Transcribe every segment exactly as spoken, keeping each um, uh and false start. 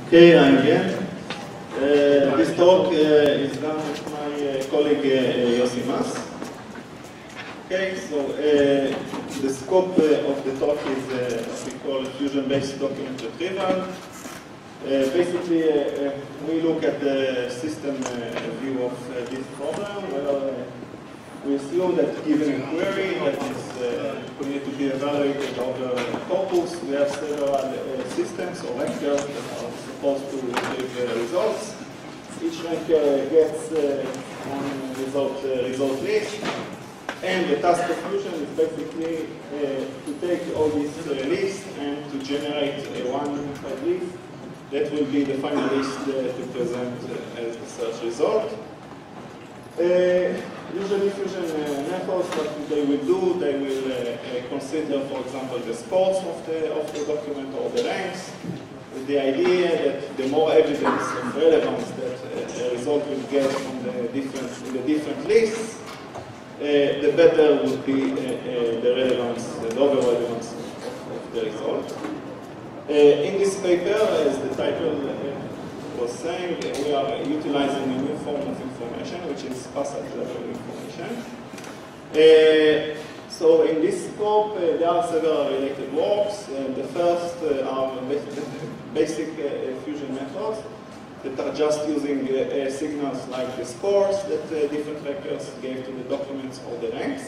Okay, I'm here. Uh, this talk uh, is done with my uh, colleague uh, Yossi Mas. Okay, so uh, the scope uh, of the talk is uh, what we call fusion-based document retrieval. Uh, basically, uh, uh, we look at the system uh, view of uh, this problem, where uh, we assume that given a query that is uh, need to be evaluated over a corpus, we have several uh, systems or vectors that are supposed to retrieve uh, results. Each ranker gets uh, one result, uh, result list, and the task of fusion is basically uh, to take all these uh, lists and to generate uh, one unified list that will be the final list uh, to present uh, as the search result. Uh, usually fusion uh, methods, what they will do, they will uh, uh, consider, for example, the scores of the, of the document or the ranks, with the idea that the more evidence of relevance that uh, a result will get from the different, in the different lists, uh, the better would be uh, uh, the relevance, the overall relevance of, of the result. Uh, in this paper, as the title uh, was saying, we are utilizing a new form of information, which is passage level information. Uh, so in this scope, uh, there are several related works. Uh, the first uh, are basic uh, fusion methods that are just using uh, uh, signals like the scores that uh, different vectors gave to the documents or the ranks.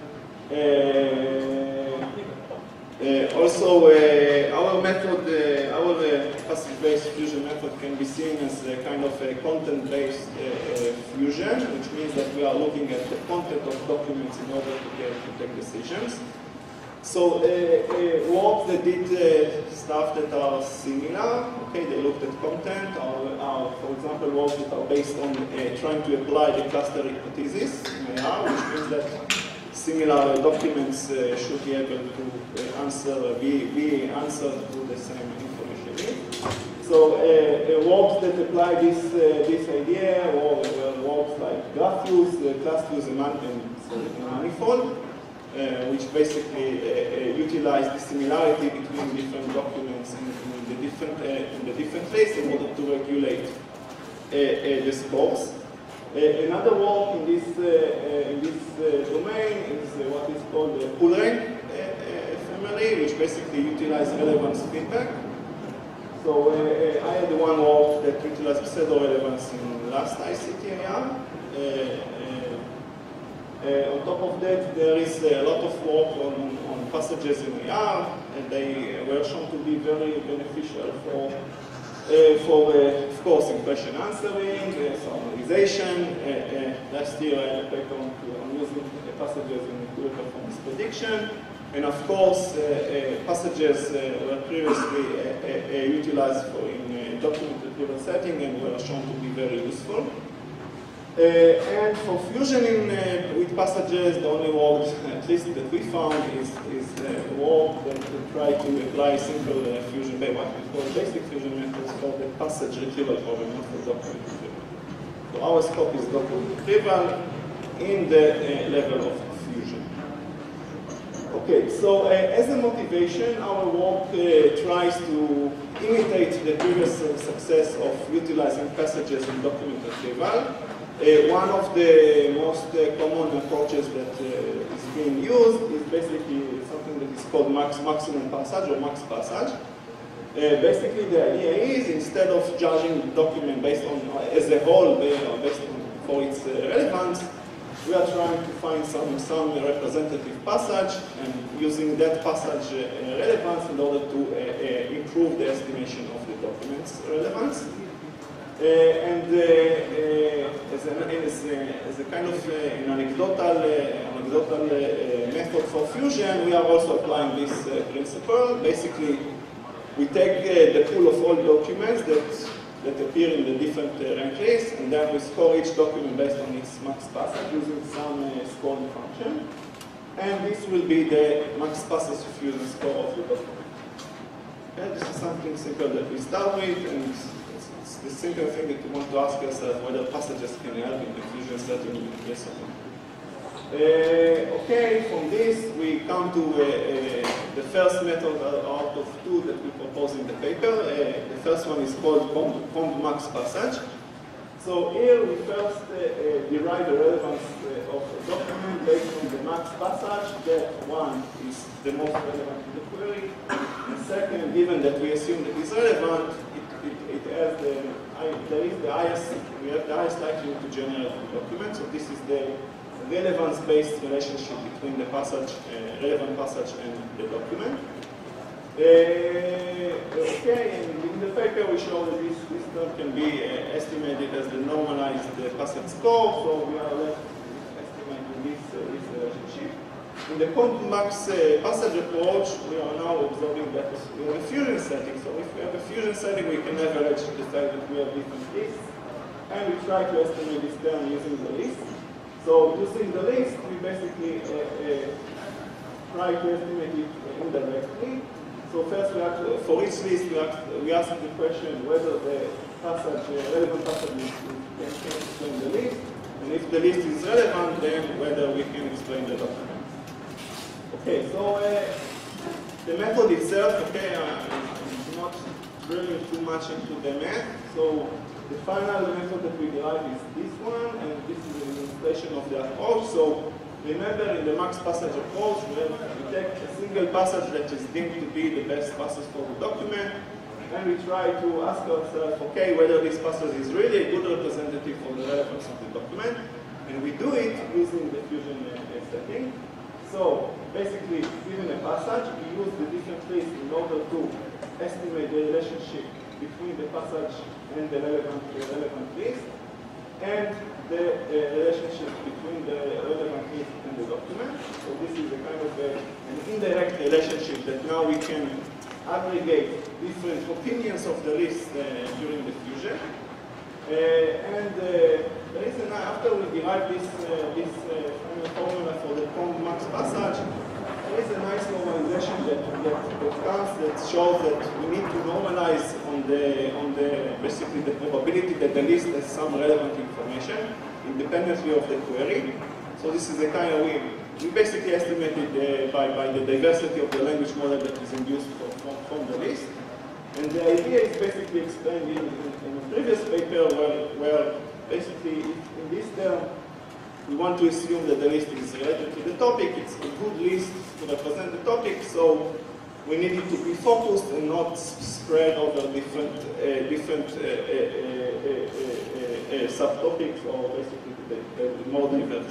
Uh, Uh, also, uh, our method, uh, our uh, passage-based fusion method can be seen as a kind of a content-based uh, uh, fusion, which means that we are looking at the content of documents in order to, get, to take decisions. So, uh, uh, work that did uh, stuff that are similar, okay, they looked at content, or, or for example, work that are based on uh, trying to apply the cluster hypothesis in A R, which means that similar documents uh, should be able to uh, answer, be, be answered to the same information need. So uh, uh, works that apply this, uh, this idea, or uh, works like GraphFuse, uh, ClassFuse and, and, sorry, and Manifold, uh, which basically uh, uh, utilize the similarity between different documents in, in, the, different, uh, in the different lists in order to regulate uh, uh, the scores. Uh, another work in this, uh, uh, in this uh, domain is uh, what is called the pull rank uh, uh, family, which basically utilizes relevance feedback. So uh, I had one work that utilized pseudo-relevance in last I C T A R. Uh, uh, uh, on top of that, there is a lot of work on, on passages in A R, and they were shown to be very beneficial for Uh, for, uh, of course, question answering, uh, summarization. Uh, uh, last year I had a paper on, on using uh, passages in Google performance prediction. And of course, uh, uh, passages uh, were previously uh, uh, utilized for in uh, document retrieval setting and were shown to be very useful. Uh, and for fusion in, uh, with passages, the only work, at least that we found, is, is uh, work that to try to apply simple uh, fusion, what we call basic fusion methods for the passage retrieval problem, not for document retrieval. So our scope is document retrieval in the uh, level of fusion. Okay, so uh, as a motivation, our work uh, tries to imitate the previous uh, success of utilizing passages in document retrieval. Uh, one of the most uh, common approaches that uh, is being used is basically something that is called max, maximum passage or max passage. Uh, basically, the idea is instead of judging the document based on uh, as a whole, uh, based on for its uh, relevance, we are trying to find some some representative passage and using that passage uh, relevance in order to uh, uh, improve the estimation of the document's relevance. Uh, and uh, uh, as, a, as, a, as a kind of uh, an anecdotal, uh, anecdotal uh, method for fusion, we are also applying this uh, principle. Basically, we take uh, the pool of all documents that, that appear in the different uh, rank lists, and then we score each document based on its max passage using some uh, scoring function. And this will be the max passage fusion score of the document. Okay, this is something simple that we start with, and the simple thing that you want to ask yourself whether passages can help in the fusion setting, yes or no. Uh, okay, from this we come to uh, uh, the first method out of two that we propose in the paper. Uh, the first one is called comb max passage. So here we first uh, uh, derive the relevance uh, of a document based on the max passage. That one is the most relevant to the query. And second, given that we assume that it's relevant, it, it, it has the, there is the highest, we have the highest likelihood to generate the document. So this is the relevance-based relationship between the passage, uh, relevant passage and the document. Uh, okay, and in the paper we show that this, this term can be uh, estimated as the normalized uh, passage score, so we are left estimating this, uh, this relationship. In the comb max uh, passage approach, we are now observing that we have a fusion setting. So if we have a fusion setting, we can average the fact that we have different lists, and we try to estimate this term using the list. So using the list, we basically uh, uh, try to estimate it indirectly. So first, we have to, for each list, we, have to, we ask the question whether the passage, uh, relevant passage can, can explain the list, and if the list is relevant, then whether we can explain the document. Okay, so uh, the method itself, okay, I'm not drilling too much into the math. So the final method that we derive is this one, and this is an illustration of the approach. So remember, in the max passage approach, we, have, we take a single passage that is deemed to be the best passage for the document, and we try to ask ourselves, okay, whether this passage is really a good representative for the relevance of the document, and we do it using the fusion uh, setting. So basically, given a passage, we use the different lists in order to estimate the relationship between the passage and the relevant, uh, relevant list, and the uh, relationship between the relevant list and the document. So this is a kind of a, an indirect relationship that now we can aggregate different opinions of the list uh, during the fusion. Uh, and uh, there is an, after we derive this, uh, this uh, final formula for the comb max passage, there is a nice normalization that, that, that comes that shows that we need to normalize on the, on the, basically the probability that the list has some relevant information independently of the query. So this is a kind of, we, we basically estimated uh, by, by the diversity of the language model that is induced from, from, from the list. And the idea is basically explained in, in, in a previous paper where, where basically in this term, we want to assume that the list is related to the topic. It's a good list to represent the topic, so we need it to be focused and not spread over different, uh, different uh, uh, uh, uh, uh, subtopics, or basically the, the more diverse.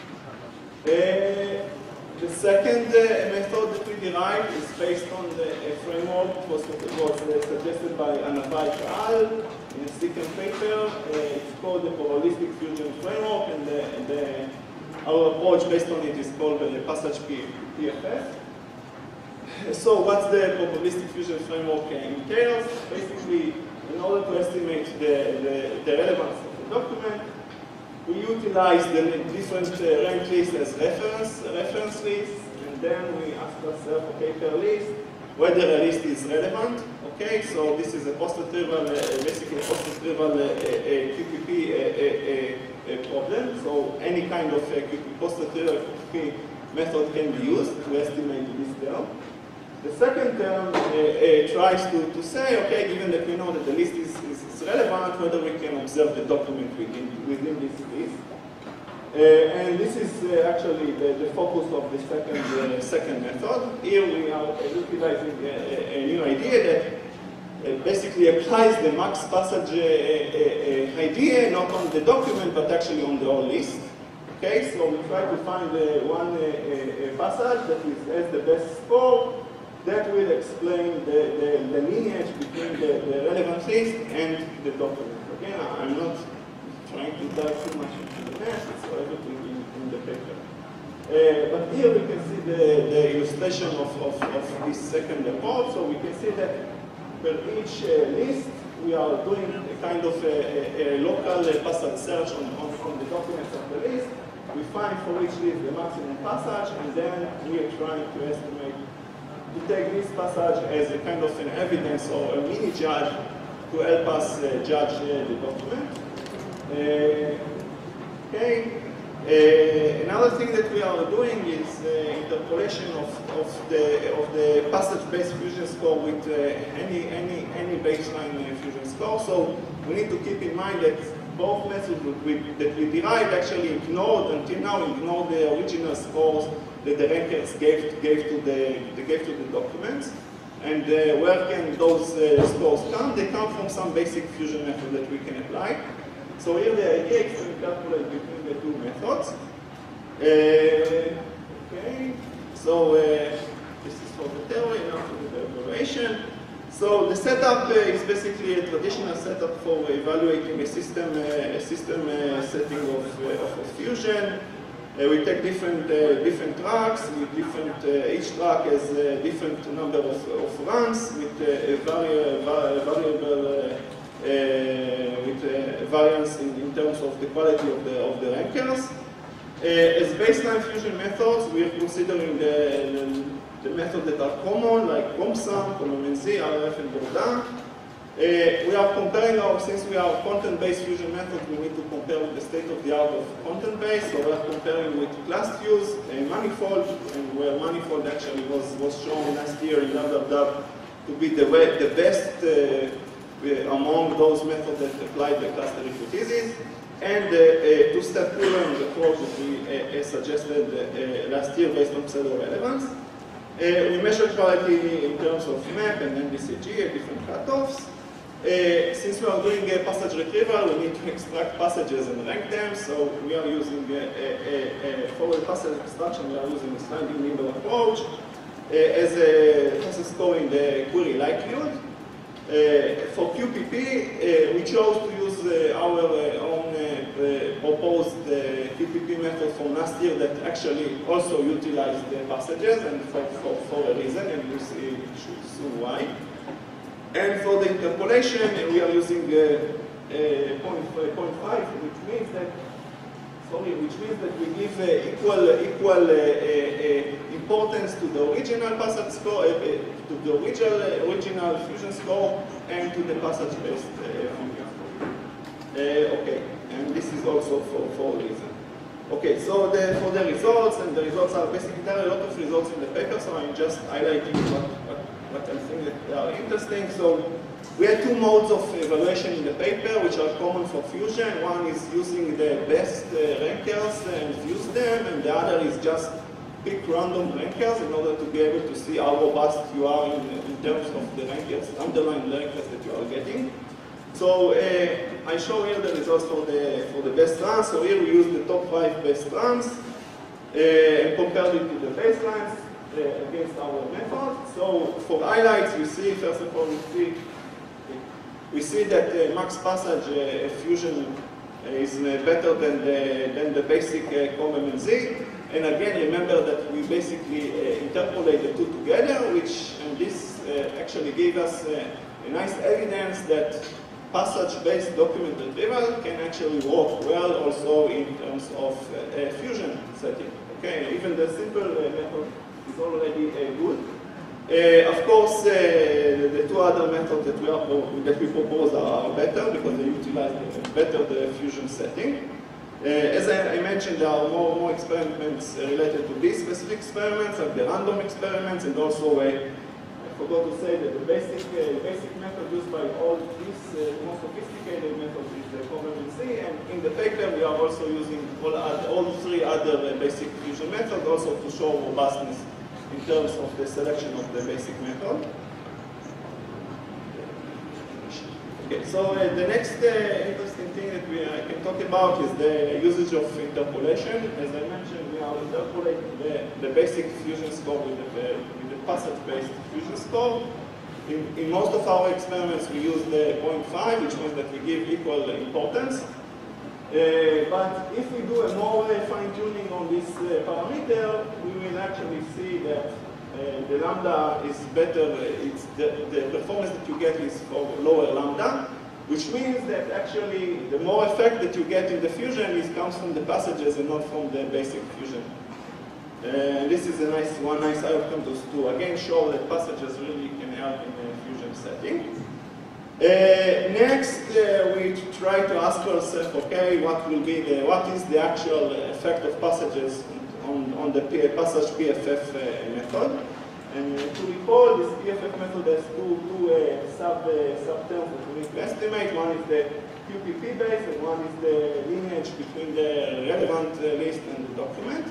Uh, The second uh, method that we derive is based on the uh, framework that was, was uh, suggested by Anavai et al. In a second paper. Uh, it's called the Probabilistic Fusion Framework, and the, the, our approach based on it is called the Passage P F F. So what's the Probabilistic Fusion Framework uh, entails? Basically, in order to estimate the, the, the relevance of the document, we utilize the different uh, ranked lists as reference, reference lists, and then we ask ourselves, okay, per list, whether a list is relevant. Okay, so this is a post-retrieval, uh, basically a post-retrieval uh, uh, Q P P uh, uh, uh, problem. So any kind of uh, post-retrieval Q P P method can be used to estimate this term. The second term uh, uh, tries to, to say, okay, given that we know that the list is, is, is relevant, whether we can observe the document within, within this list. Uh, and this is uh, actually the, the focus of the second, uh, second method. Here we are uh, utilizing a, a, a new idea that uh, basically applies the max passage uh, uh, uh, idea, not on the document, but actually on the whole list. Okay, so we try to find uh, one uh, uh, passage that is, has the best score. That will explain the, the, the lineage between the, the relevant list and the document. Again, I'm not trying to dive too much into the math, it's everything in, in the paper. Uh, but here we can see the, the illustration of, of, of this second approach. So we can see that per each uh, list, we are doing a kind of a, a, a local uh, passage search on, on, on the documents of the list. We find for each list the maximum passage, and then we are trying to estimate to take this passage as a kind of an evidence or a mini judge to help us uh, judge uh, the document. Uh, okay, Uh, another thing that we are doing is uh, interpolation of, of the of the passage-based fusion score with uh, any any any baseline uh, fusion score. So we need to keep in mind that both methods we, that we derived actually ignored until now ignored the original scores that the rankers gave gave to the they gave to the documents. And uh, where can those uh, scores come? They come from some basic fusion method that we can apply. So here the idea is to calculate between the two methods. Uh, okay, so uh, this is for the theory, now for the evaluation. So the setup uh, is basically a traditional setup for evaluating a system, uh, a system uh, setting of, uh, of, of fusion. Uh, we take different uh, different tracks with different. Uh, each track has a different number of, of runs with uh, a vari variable. Uh, Uh, with uh, variance in, in terms of the quality of the, of the rankers. Uh, as baseline fusion methods, we are considering the, the, the methods that are common, like CompSum, CommMNZ, R F, and Borda. Uh, we are comparing our, since we are content-based fusion methods, we need to compare with the state-of-the-art of content-based, so we are comparing with class views, uh, manifold, and where manifold actually was, was shown last year in LabDAB to be the, way, the best uh, among those methods that apply the cluster hypothesis, and uh, uh, two-step Coulomb approach that we uh, uh, suggested uh, last year based on pseudo-relevance. Uh, we measure quality in terms of map and N D C G at different cutoffs. Uh, since we are doing a passage retrieval, we need to extract passages and rank them, so we are using a, a, a, a forward passage extraction, we are using a sliding nimble approach uh, as a process score in the query likelihood. Uh, for Q P P, uh, we chose to use uh, our uh, own uh, uh, proposed uh, Q P P method from last year that actually also utilized the passages, and for, for, for a reason, and you see, should see why. And for the interpolation, uh, we are using uh, uh, point, point five, which means that sorry, which means that we give uh, equal equal uh, uh, importance to the original passage score, uh, to the original uh, original fusion score, and to the passage-based uh, fusion score. Uh, okay, and this is also for for a reason. Okay, so the, for the results, and the results are basically there are a lot of results in the paper, so I'm just highlighting what what, what I think that are interesting. So we had two modes of evaluation in the paper, which are common for fusion. One is using the best uh, rankers and use them, and the other is just pick random rankers in order to be able to see how robust you are in, in terms of the rankers, underlying rankers that you are getting. So uh, I show here the results for the for the best runs. So here we use the top five best runs uh, and compared it to the baselines uh, against our method. So for highlights, we see first of all we see. We see that uh, max passage uh, fusion uh, is uh, better than the, than the basic uh, CommMNZ. And again, remember that we basically uh, interpolate the two together, which and this uh, actually gave us uh, a nice evidence that passage-based document retrieval can actually work well also in terms of uh, fusion setting. Okay, even the simple uh, method is already uh, good. Uh, of course, uh, the two other methods that we, are, that we propose are better because they utilize better the fusion setting. Uh, as I, I mentioned, there are more, more experiments related to these specific experiments, like the random experiments, and also, uh, I forgot to say that the basic, uh, basic method used by all these uh, more sophisticated methods is the CommMNZ, and in the paper we are also using all, all three other uh, basic fusion methods also to show robustness in terms of the selection of the basic method. Okay, so uh, the next uh, interesting thing that we uh, can talk about is the usage of interpolation. As I mentioned, we are interpolating the, the basic fusion score with the, with the passage-based fusion score. In, in most of our experiments, we use the point five, which means that we give equal importance. Uh, but if we do a more uh, fine-tuning on this uh, parameter, we will actually see that uh, the lambda is better, it's the, the performance that you get is for lower lambda, which means that actually the more effect that you get in the fusion is comes from the passages and not from the basic fusion. Uh, this is a nice, one nice outcome to, to again show that passages really can help in the fusion setting. Uh, next, uh, we try to ask ourselves, okay, what will be the, what is the actual effect of passages on, on the P passage P F F uh, method? And uh, to recall, this P F F method has two, two uh, sub uh, subterms that we need to estimate. One is the Q P P base, and one is the lineage between the relevant uh, list and the document.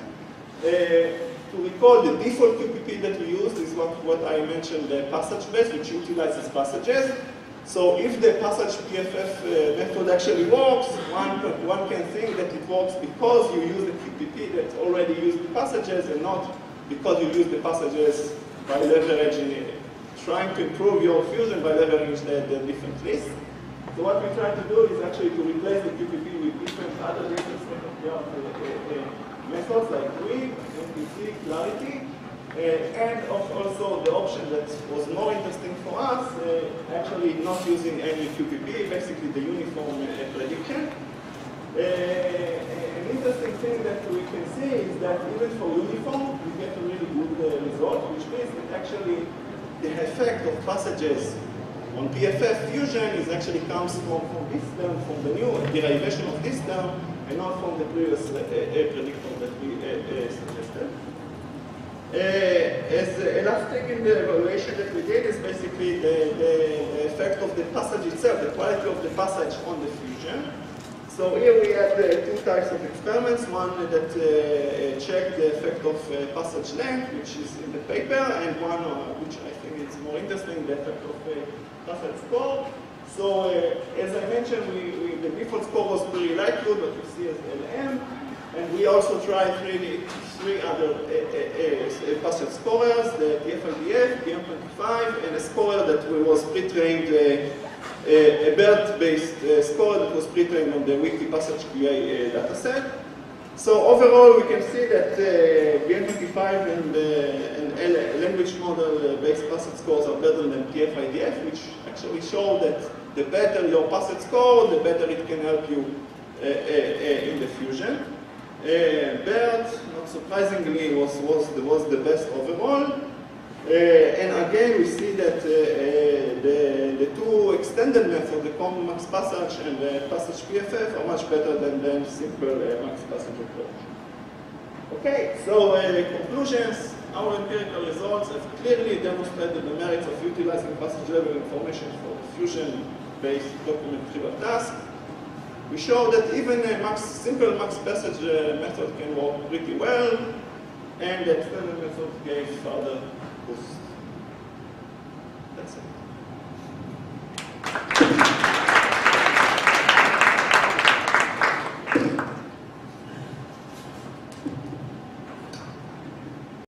Uh, to recall, the default Q P P that we use is what, what I mentioned, the passage base, which utilizes passages. So if the passage P F F uh, method actually works, one, one can think that it works because you use the Q P P that already used the passages and not because you use the passages by leveraging it, trying to improve your fusion by leveraging the, the different lists. So what we try to do is actually to replace the Q P P with different other different sort of uh, uh, methods like Weave, M P C, Clarity. Uh, and of also the option that was more interesting for us, uh, actually not using any Q P P, basically the uniform uh, prediction. Uh, an interesting thing that we can see is that even for uniform, we get a really good uh, result, which means that actually the effect of passages on P F F fusion is actually comes from, from this term, from the new derivation of this term, and not from the previous uh, uh, predictor that we uh, uh, suggested. Uh, as uh, elastic in the evaluation that we did is basically the, the effect of the passage itself, the quality of the passage on the fusion. So here we had uh, two types of experiments, one that uh, checked the effect of uh, passage length, which is in the paper, and one uh, which I think is more interesting, the effect of uh, passage score. So uh, as I mentioned, we, we, the default score was pretty likelihood, but you see as L M. And we also tried three, three other uh, uh, uh, passage scorers, the T F I D F, the M twenty-five, and a scorer that was pre-trained, uh, uh, a BERT-based uh, scorer that was pre-trained on the Wiki Passage Q A uh, dataset. So overall, we can see that uh, B M twenty-five and, uh, and language model-based passage scores are better than T F I D F, which actually show that the better your passage score, the better it can help you uh, uh, uh, in the fusion. Uh, BERT, not surprisingly, was, was, the, was the best overall. Uh, and again, we see that uh, uh, the, the two extended methods, the common max passage and the passage P F F, are much better than the simple uh, max passage approach. Okay, so uh, conclusions. Our empirical results have clearly demonstrated the merits of utilizing passage level information for the fusion-based document retrieval task. We show that even a max, simple max passage uh, method can work pretty well, and the extended method gave further boost. That's it.